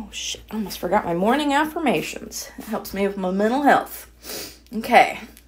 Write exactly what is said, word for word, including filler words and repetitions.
shit, I almost forgot my morning affirmations. It helps me with my mental health. Okay,